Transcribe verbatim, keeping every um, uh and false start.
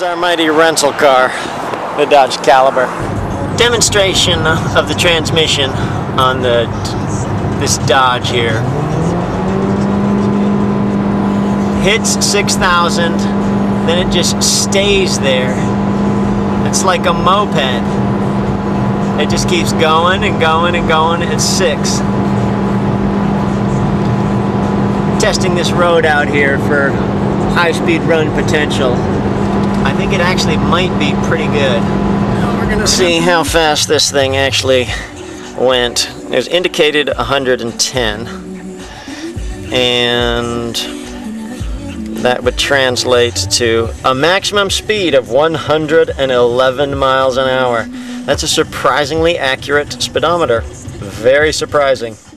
our mighty rental car, the Dodge Caliber. Demonstration of the transmission on the this Dodge here. Hits six thousand, then it just stays there. It's like a moped. It just keeps going and going and going at six. Testing this road out here for high-speed run potential. I think it actually might be pretty good. Now we're gonna see how fast this thing actually went. It was indicated one hundred ten, and that would translate to a maximum speed of one hundred eleven miles an hour. That's a surprisingly accurate speedometer. Very surprising.